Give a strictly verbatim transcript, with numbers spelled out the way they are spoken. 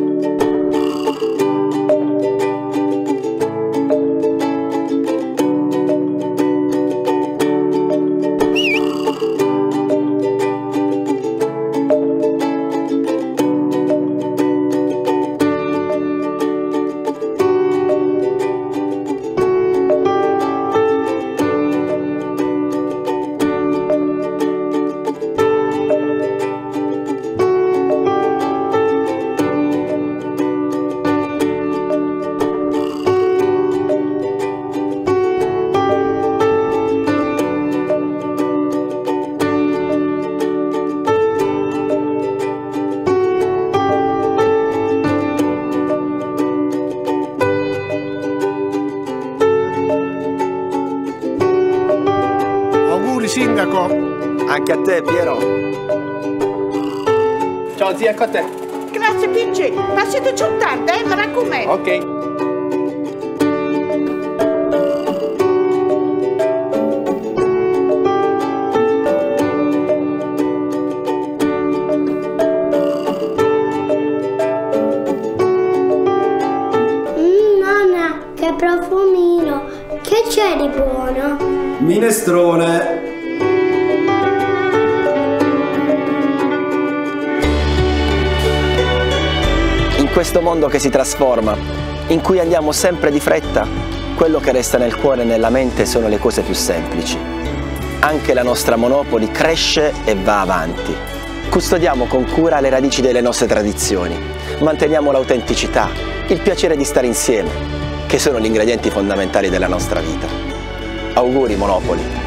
Sindaco. Anche a te, Piero. Ciao zia, ecco a te. Grazie P C, passi tu giù tardi, eh, mi raccomando. Ok. Mm, nonna, che profumino. Che c'è di buono? Minestrone. In questo mondo che si trasforma, in cui andiamo sempre di fretta, quello che resta nel cuore e nella mente sono le cose più semplici. Anche la nostra Monopoli cresce e va avanti. Custodiamo con cura le radici delle nostre tradizioni, manteniamo l'autenticità, il piacere di stare insieme, che sono gli ingredienti fondamentali della nostra vita. Auguri Monopoli!